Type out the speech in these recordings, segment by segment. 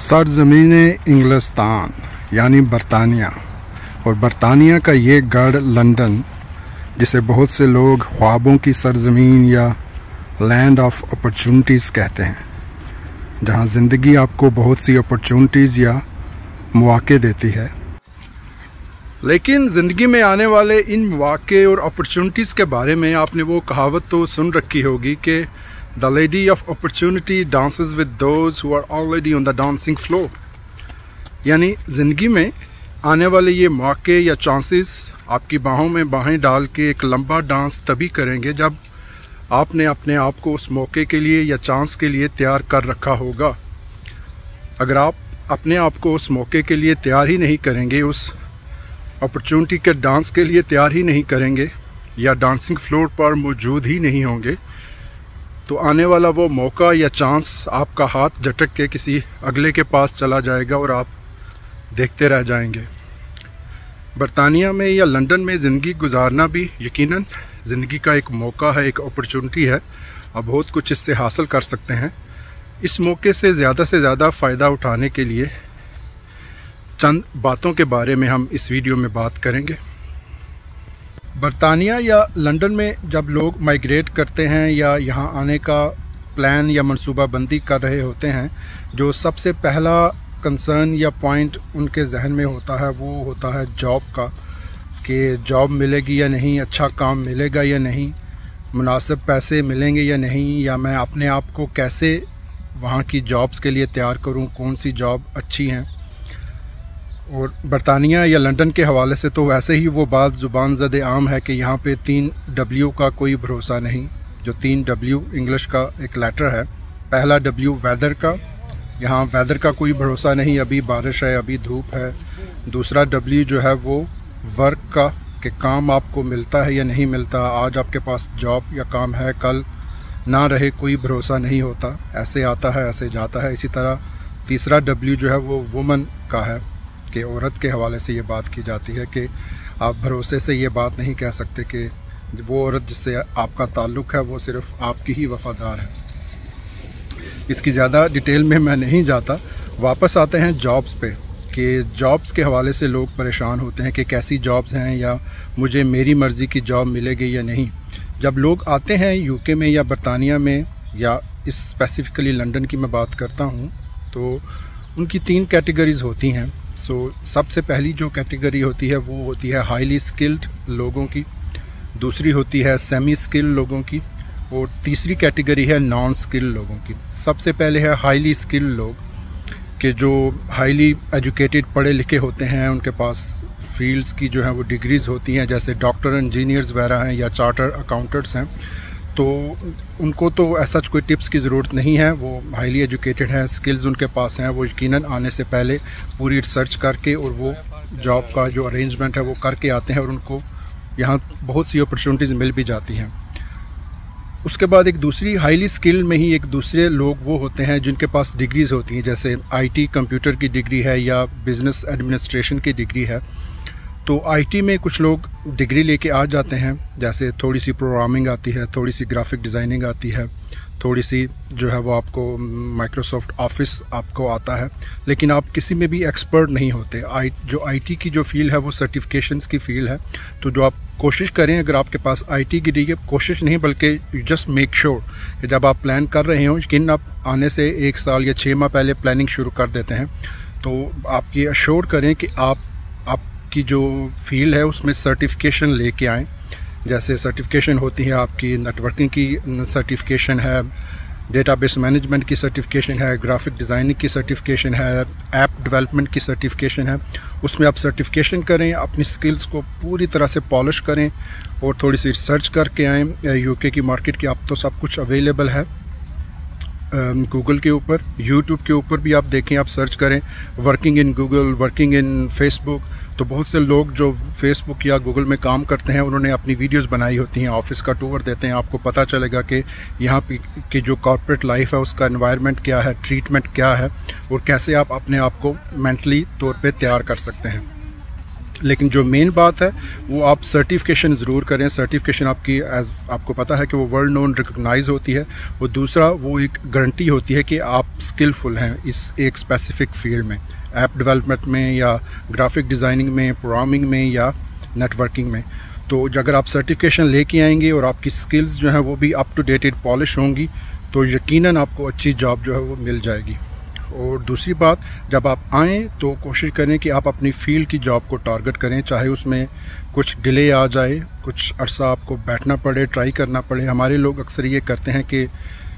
सरज़मीन इंग्लिस्तान यानी बरतानिया और बरतानिया का ये गढ़ लंदन, जिसे बहुत से लोग ख्वाबों की सरज़मीन या लैंड ऑफ अपॉर्चुनिटीज़ कहते हैं, जहां ज़िंदगी आपको बहुत सी अपॉर्चुनिटीज़ या मौके देती है। लेकिन ज़िंदगी में आने वाले इन मौके और अपॉर्चुनिटीज़ के बारे में आपने वो कहावत तो सुन रखी होगी कि the lady of opportunity dances with those who are already on the dancing floor. यानी ज़िंदगी में आने वाले ये मौके या चांसेस आपकी बाहों में बाहें डाल के एक लंबा डांस तभी करेंगे जब आपने अपने आप को उस मौके के लिए या चांस के लिए तैयार कर रखा होगा। अगर आप अपने आप को उस मौके के लिए तैयार ही नहीं करेंगे, उस अपॉर्चुनिटी के डांस के लिए तैयार ही नहीं करेंगे या डांसिंग फ्लोर पर मौजूद ही नहीं होंगे, तो आने वाला वो मौका या चांस आपका हाथ झटक के किसी अगले के पास चला जाएगा और आप देखते रह जाएंगे। बरतानिया में या लंदन में ज़िंदगी गुजारना भी यकीनन ज़िंदगी का एक मौका है, एक अपॉर्चुनिटी है। आप बहुत कुछ इससे हासिल कर सकते हैं। इस मौके से ज़्यादा फ़ायदा उठाने के लिए चंद बातों के बारे में हम इस वीडियो में बात करेंगे। बरतानिया या लंदन में जब लोग माइग्रेट करते हैं या यहाँ आने का प्लान या मनसूबाबंदी कर रहे होते हैं, जो सबसे पहला कंसर्न या पॉइंट उनके जहन में होता है वो होता है जॉब का, कि जॉब मिलेगी या नहीं, अच्छा काम मिलेगा या नहीं, मुनासिब पैसे मिलेंगे या नहीं, या मैं अपने आप को कैसे वहाँ की जॉब्स के लिए तैयार करूँ, कौन सी जॉब अच्छी हैं। और बरतानिया या लंदन के हवाले से तो वैसे ही वो बात ज़ुबान ज़द आम है कि यहाँ पे 3 W का कोई भरोसा नहीं। जो 3 W इंग्लिश का एक लेटर है। पहला W वेदर का, यहाँ वेदर का कोई भरोसा नहीं, अभी बारिश है, अभी धूप है। दूसरा W जो है वो वर्क का, कि काम आपको मिलता है या नहीं मिलता, आज आपके पास जॉब या काम है, कल ना रहे, कोई भरोसा नहीं होता, ऐसे आता है ऐसे जाता है। इसी तरह तीसरा W जो है वो वुमन का है, कि औरत के हवाले से ये बात की जाती है कि आप भरोसे से ये बात नहीं कह सकते कि वो औरत जिससे आपका ताल्लुक़ है वो सिर्फ़ आपकी ही वफ़ादार है। इसकी ज़्यादा डिटेल में मैं नहीं जाता। वापस आते हैं जॉब्स पे, कि जॉब्स के हवाले से लोग परेशान होते हैं कि कैसी जॉब्स हैं या मुझे मेरी मर्ज़ी की जॉब मिलेगी या नहीं। जब लोग आते हैं यूके में या बरतानिया में, या इस स्पेसिफ़िकली लंदन की मैं बात करता हूँ, तो उनकी 3 कैटेगरीज़ होती हैं। सबसे पहली जो कैटेगरी होती है वो होती है हाईली स्किल्ड लोगों की, दूसरी होती है सेमी स्किल्ड लोगों की, और तीसरी कैटेगरी है नॉन स्किल्ड लोगों की। सबसे पहले है हाईली स्किल्ड लोग, कि जो हाईली एजुकेटेड पढ़े लिखे होते हैं, उनके पास फील्ड्स की जो है वो डिग्रीज़ होती हैं, जैसे डॉक्टर, इंजीनियर्स वगैरह हैं या चार्टर अकाउंटेंट्स हैं। तो उनको तो ऐसा कोई टिप्स की ज़रूरत नहीं है, वो हाईली एजुकेटेड हैं, स्किल्स उनके पास हैं, वो यकीनन आने से पहले पूरी रिसर्च करके और वो जॉब का जो अरेंजमेंट है वो करके आते हैं और उनको यहाँ बहुत सी अपॉर्चुनिटीज़ मिल भी जाती हैं। उसके बाद एक दूसरी हाईली स्किल्ड में ही एक दूसरे लोग वो होते हैं जिनके पास डिग्रीज़ होती हैं, जैसे IT कंप्यूटर की डिग्री है या बिज़नेस एडमिनिस्ट्रेशन की डिग्री है। तो IT में कुछ लोग डिग्री लेके आ जाते हैं, जैसे थोड़ी सी प्रोग्रामिंग आती है, थोड़ी सी ग्राफिक डिज़ाइनिंग आती है, थोड़ी सी जो है वो आपको माइक्रोसॉफ्ट ऑफिस आपको आता है, लेकिन आप किसी में भी एक्सपर्ट नहीं होते। जो IT की जो फील्ड है वो सर्टिफिकेशंस की फील्ड है। तो जो आप कोशिश करें, अगर आपके पास IT की डिग्री, कोशिश नहीं बल्कि यू जस्ट मेक श्योर कि जब आप प्लान कर रहे हो, यकीन आप आने से 1 साल या 6 माह पहले प्लानिंग शुरू कर देते हैं, तो आप ये अश्योर करें कि आपकी जो फील्ड है उसमें सर्टिफिकेशन लेके आएँ। जैसे सर्टिफिकेशन होती है आपकी नेटवर्किंग की सर्टिफिकेशन है, डेटाबेस मैनेजमेंट की सर्टिफिकेशन है, ग्राफिक डिज़ाइनिंग की सर्टिफिकेशन है, ऐप डेवलपमेंट की सर्टिफिकेशन है। उसमें आप सर्टिफिकेशन करें, अपनी स्किल्स को पूरी तरह से पॉलिश करें और थोड़ी सी रिसर्च करके आएँ। यूके की मार्केट की आप तो सब कुछ अवेलेबल है गूगल के ऊपर, यूट्यूब के ऊपर भी आप देखें, आप सर्च करें working in Google, working in Facebook. तो बहुत से लोग जो फेसबुक या गूगल में काम करते हैं उन्होंने अपनी वीडियोस बनाई होती हैं, ऑफिस का टूर देते हैं, आपको पता चलेगा कि यहाँ की जो कॉर्पोरेट लाइफ है उसका एनवायरनमेंट क्या है, ट्रीटमेंट क्या है और कैसे आप अपने आप को मेंटली तौर पे तैयार कर सकते हैं। लेकिन जो मेन बात है वो आप सर्टिफिकेशन ज़रूर करें। सर्टिफिकेशन आपकी आपको पता है कि वो वर्ल्ड नोन रिकॉग्नाइज होती है। वो दूसरा वो एक गारंटी होती है कि आप स्किलफुल हैं इस एक स्पेसिफ़िक फील्ड में, ऐप डेवलपमेंट में या ग्राफिक डिज़ाइनिंग में, प्रोग्रामिंग में या नेटवर्किंग में। तो अगर आप सर्टिफिकेशन लेके आएंगे और आपकी स्किल्स जो हैं वो भी अप टू डेटेड पॉलिश होंगी तो यकीनन आपको अच्छी जॉब जो है वो मिल जाएगी। और दूसरी बात, जब आप आएँ तो कोशिश करें कि आप अपनी फील्ड की जॉब को टारगेट करें, चाहे उसमें कुछ डिले आ जाए, कुछ अरसा आपको बैठना पड़े, ट्राई करना पड़े। हमारे लोग अक्सर ये करते हैं कि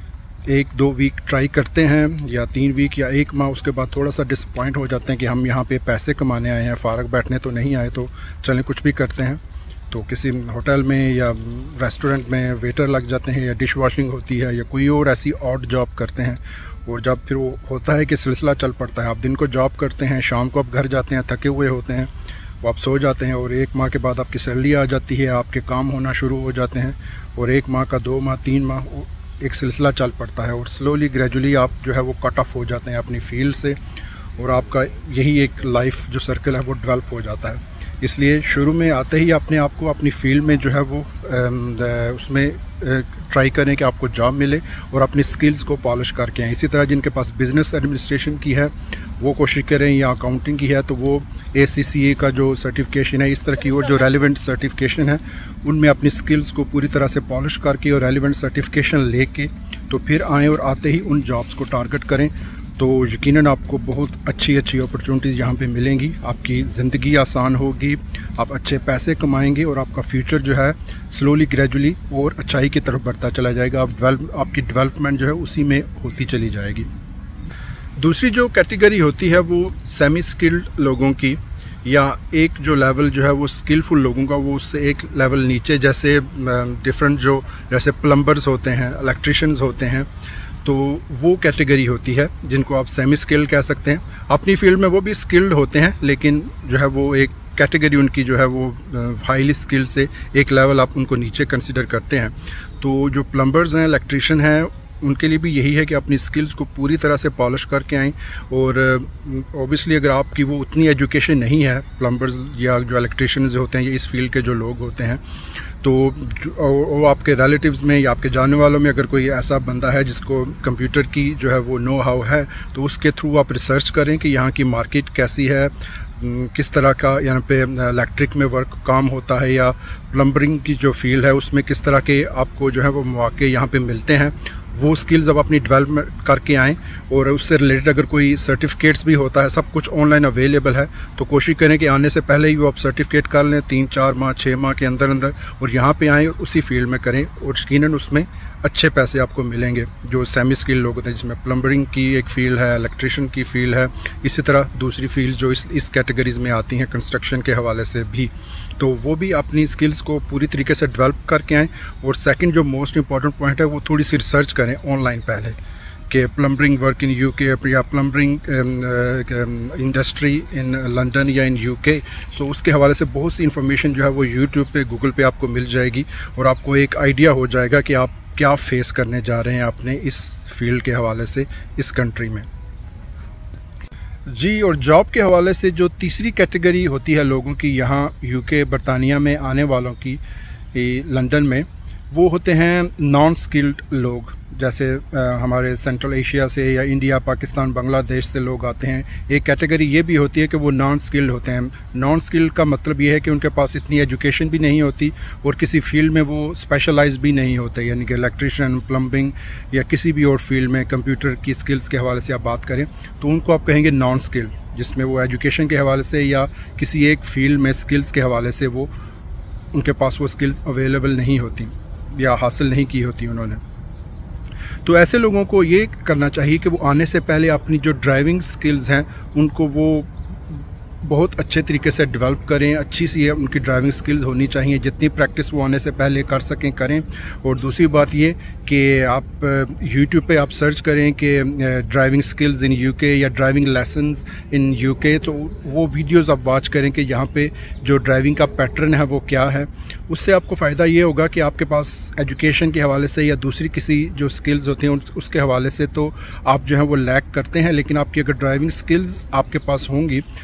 1-2 वीक ट्राई करते हैं या 3 वीक या 1 माह, उसके बाद थोड़ा सा डिसपॉइंट हो जाते हैं कि हम यहाँ पे पैसे कमाने आए हैं, फ़ारग बैठने तो नहीं आए, तो चलें कुछ भी करते हैं। तो किसी होटल में या रेस्टोरेंट में वेटर लग जाते हैं या डिश वॉशिंग होती है या कोई और ऐसी ऑड जॉब करते हैं। और जब फिर वो होता है कि सिलसिला चल पड़ता है, आप दिन को जॉब करते हैं, शाम को आप घर जाते हैं, थके हुए होते हैं, वो आप सो जाते हैं और 1 माह के बाद आपकी सैलरी आ जाती है, आपके काम होना शुरू हो जाते हैं और 1 माह का 2 माह 3 माह एक सिलसिला चल पड़ता है और स्लोली ग्रेजुअली आप जो है वो कट ऑफ हो जाते हैं अपनी फील्ड से और आपका यही एक लाइफ जो सर्कल है वो डेवलप हो जाता है। इसलिए शुरू में आते ही अपने आप को अपनी फील्ड में जो है वो उसमें ट्राई करें कि आपको जॉब मिले और अपनी स्किल्स को पॉलिश करके आएँ। इसी तरह जिनके पास बिज़नेस एडमिनिस्ट्रेशन की है वो कोशिश करें, या अकाउंटिंग की है तो वो ACCA का जो सर्टिफिकेशन है, इस तरह की और जो रेलिवेंट सर्टिफिकेशन है उनमें अपनी स्किल्स को पूरी तरह से पॉलिश करके और रेलिवेंट सर्टिफिकेशन लेके तो फिर आएँ और आते ही उन जॉब्स को टारगेट करें। तो यकीनन आपको बहुत अच्छी अपॉर्चुनिटीज़ यहाँ पे मिलेंगी, आपकी ज़िंदगी आसान होगी, आप अच्छे पैसे कमाएंगे और आपका फ्यूचर जो है स्लोली ग्रेजुअली और अच्छाई की तरफ बढ़ता चला जाएगा। आपकी डेवलपमेंट जो है उसी में होती चली जाएगी। दूसरी जो कैटेगरी होती है वो सेमी स्किल्ड लोगों की, या एक जो लेवल जो है वो स्किलफुल लोगों का, वो उससे एक लेवल नीचे, जैसे डिफरेंट जो जैसे प्लम्बर्स होते हैं, इलेक्ट्रिशियंस होते हैं, तो वो कैटेगरी होती है जिनको आप सेमी स्किल्ड कह सकते हैं। अपनी फील्ड में वो भी स्किल्ड होते हैं लेकिन जो है वो एक कैटेगरी उनकी जो है वो हाईली स्किल्ड से एक लेवल आप उनको नीचे कंसिडर करते हैं। तो जो प्लम्बर्स हैं, इलेक्ट्रिशियन हैं, उनके लिए भी यही है कि अपनी स्किल्स को पूरी तरह से पॉलिश करके आएँ। और ऑब्वियसली अगर आपकी वो उतनी एजुकेशन नहीं है, प्लम्बर्स या जो इलेक्ट्रिशियंस होते हैं या इस फील्ड के जो लोग होते हैं, तो वो आपके रिलेटिव्स में या आपके जानने वालों में अगर कोई ऐसा बंदा है जिसको कंप्यूटर की जो है वो नो हाउ है, तो उसके थ्रू आप रिसर्च करें कि यहाँ की मार्केट कैसी है, किस तरह का यहाँ पे इलेक्ट्रिक में वर्क काम होता है या प्लम्बरिंग की जो फील्ड है उसमें किस तरह के आपको जो है वो मौके यहाँ पे मिलते हैं। वो स्किल्स अब अपनी डेवलपमेंट करके आएँ और उससे रिलेटेड अगर कोई सर्टिफिकेट्स भी होता है, सब कुछ ऑनलाइन अवेलेबल है, तो कोशिश करें कि आने से पहले ही वो आप सर्टिफिकेट कर लें 3-4 माह 6 माह के अंदर और यहाँ पे आएँ और उसी फील्ड में करें और यकीनन उसमें अच्छे पैसे आपको मिलेंगे। जो सेमी स्किल लोग होते हैं जिसमें प्लम्बरिंग की एक फ़ील्ड है, इलेक्ट्रिशियन की फ़ील्ड है, इसी तरह दूसरी फील्ड जो इस कैटेगरीज़ में आती हैं कंस्ट्रक्शन के हवाले से भी, तो वो भी अपनी स्किल्स को पूरी तरीके से डेवलप करके आएँ। और सेकंड जो मोस्ट इंपॉर्टेंट पॉइंट है वो थोड़ी सी रिसर्च करें ऑनलाइन पहले कि प्लम्बरिंग वर्क इन UK या प्लम्बरिंग इंडस्ट्री इन लंदन या इन UK, तो उसके हवाले से बहुत सी इन्फॉर्मेशन जो है वो यूट्यूब पे, गूगल पे आपको मिल जाएगी और आपको एक आइडिया हो जाएगा कि आप क्या फेस करने जा रहे हैं अपने इस फील्ड के हवाले से इस कंट्री में जी। और जॉब के हवाले से जो तीसरी कैटेगरी होती है लोगों की यहाँ UK बरतानिया में आने वालों की लंदन में, वो होते हैं नॉन स्किल्ड लोग। जैसे हमारे सेंट्रल एशिया से या इंडिया, पाकिस्तान, बांग्लादेश से लोग आते हैं। एक कैटेगरी ये भी होती है कि वो नॉन स्किल्ड होते हैं। नॉन स्किल्ड का मतलब ये है कि उनके पास इतनी एजुकेशन भी नहीं होती और किसी फील्ड में वो स्पेशलाइज भी नहीं होते, यानी कि इलेक्ट्रिशियन, प्लम्बिंग या किसी भी और फील्ड में कंप्यूटर की स्किल्स के हवाले से आप बात करें तो उनको आप कहेंगे नॉन स्किल्ड, जिसमें वो एजुकेशन के हवाले से या किसी एक फील्ड में स्किल्स के हवाले से वो उनके पास वो स्किल्स अवेलेबल नहीं होती या हासिल नहीं की होती उन्होंने। तो ऐसे लोगों को ये करना चाहिए कि वो आने से पहले अपनी जो ड्राइविंग स्किल्स हैं उनको वो बहुत अच्छे तरीके से डेवलप करें। अच्छी सी उनकी ड्राइविंग स्किल्स होनी चाहिए, जितनी प्रैक्टिस वो आने से पहले कर सकें करें। और दूसरी बात ये कि आप यूट्यूब पे आप सर्च करें कि ड्राइविंग स्किल्स इन UK या ड्राइविंग लेसन्स इन UK, तो वो वीडियोस आप वॉच करें कि यहाँ पे जो ड्राइविंग का पैटर्न है वो क्या है। उससे आपको फ़ायदा ये होगा कि आपके पास एजुकेशन के हवाले से या दूसरी किसी जो स्किल्स होती हैं उसके हवाले से तो आप जो है वो लैक करते हैं, लेकिन आपकी अगर ड्राइविंग स्किल्स आपके पास होंगी तो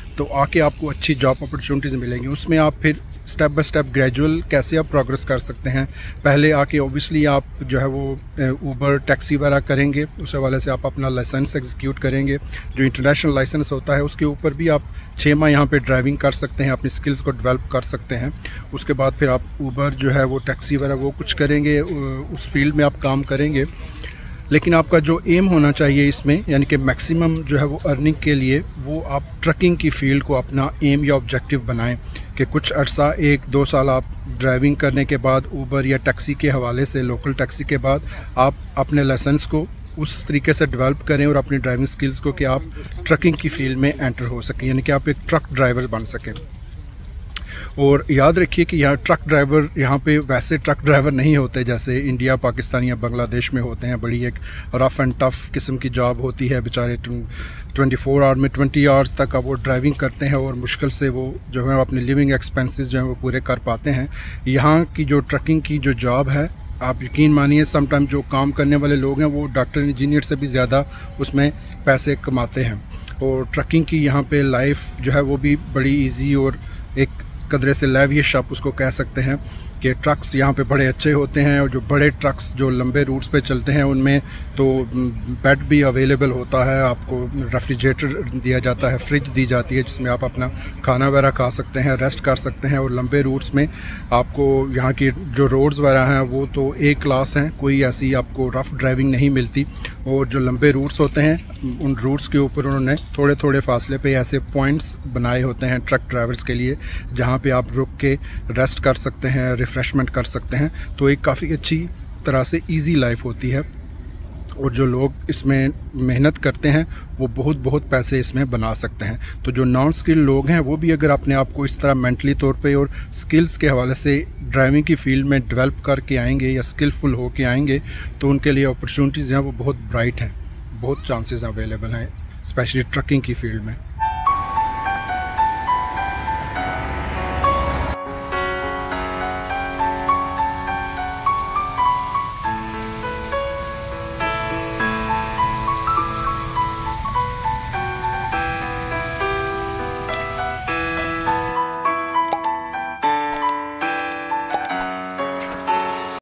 आके आपको अच्छी जॉब अपॉर्चुनिटीज़ मिलेंगी। उसमें आप फिर स्टेप बाय स्टेप ग्रेजुअल कैसे आप प्रोग्रेस कर सकते हैं। पहले आके ओबियसली आप जो है वो ऊबर टैक्सी वगैरह करेंगे, उस हवाले से आप अपना लाइसेंस एग्जीक्यूट करेंगे। जो इंटरनेशनल लाइसेंस होता है उसके ऊपर भी आप 6 माह यहाँ पे ड्राइविंग कर सकते हैं, अपनी स्किल्स को डेवलप कर सकते हैं। उसके बाद फिर आप ऊबर जो है वो टैक्सी वगैरह वो कुछ करेंगे, उस फील्ड में आप काम करेंगे। लेकिन आपका जो एम होना चाहिए इसमें, यानी कि मैक्सिमम जो है वो अर्निंग के लिए, वो आप ट्रकिंग की फ़ील्ड को अपना एम या ऑब्जेक्टिव बनाएं कि कुछ अर्सा 1-2 साल आप ड्राइविंग करने के बाद ऊबर या टैक्सी के हवाले से, लोकल टैक्सी के बाद आप अपने लाइसेंस को उस तरीके से डेवलप करें और अपनी ड्राइविंग स्किल्स को कि आप ट्रकिंग की फ़ील्ड में एंटर हो सकें, यानी कि आप एक ट्रक ड्राइवर बन सकें। और याद रखिए कि यहाँ ट्रक ड्राइवर यहाँ पे वैसे ट्रक ड्राइवर नहीं होते जैसे इंडिया, पाकिस्तान या बांग्लादेश में होते हैं। बड़ी एक रफ़ एंड टफ़ किस्म की जॉब होती है। बेचारे 24 आवर में 20 आवर्स तक वो ड्राइविंग करते हैं और मुश्किल से वो जो है अपने लिविंग एक्सपेंसेस जो हैं वो पूरे कर पाते हैं। यहाँ की जो ट्रकिंग की जो जॉब है, आप यकीन मानिए समटाइम जो काम करने वाले लोग हैं वो डॉक्टर इंजीनियर से भी ज़्यादा उसमें पैसे कमाते हैं। और ट्रकिंग की यहाँ पे लाइफ जो है वो भी बड़ी इजी और एक कदरे से लेविश आप उसको कह सकते हैं कि ट्रक्स यहाँ पे बड़े अच्छे होते हैं। और जो बड़े ट्रक्स जो लंबे रूट्स पे चलते हैं उनमें तो बेड भी अवेलेबल होता है, आपको रेफ्रिजरेटर दिया जाता है, फ्रिज दी जाती है जिसमें आप अपना खाना वगैरह खा सकते हैं, रेस्ट कर सकते हैं। और लंबे रूट्स में आपको यहाँ की जो रोड्स वगैरह हैं वो तो A क्लास हैं, कोई ऐसी आपको रफ़ ड्राइविंग नहीं मिलती। और जो लंबे रूट्स होते हैं उन रूट्स के ऊपर उन्होंने थोड़े थोड़े फासले पे ऐसे पॉइंट्स बनाए होते हैं ट्रक ड्राइवर्स के लिए, जहाँ पे आप रुक के रेस्ट कर सकते हैं, रिफ़्रेशमेंट कर सकते हैं। तो एक काफ़ी अच्छी तरह से इजी लाइफ होती है। और जो लोग इसमें मेहनत करते हैं वो बहुत पैसे इसमें बना सकते हैं। तो जो नॉन स्किल लोग हैं वो भी अगर अपने आप को इस तरह मेंटली तौर पे और स्किल्स के हवाले से ड्राइविंग की फ़ील्ड में डेवलप करके आएंगे या स्किलफुल हो के आएंगे तो उनके लिए अपॉर्चुनिटीज़ हैं वो बहुत ब्राइट हैं, बहुत चांसेस अवेलेबल हैं, स्पेशली ट्रकिंग की फ़ील्ड में।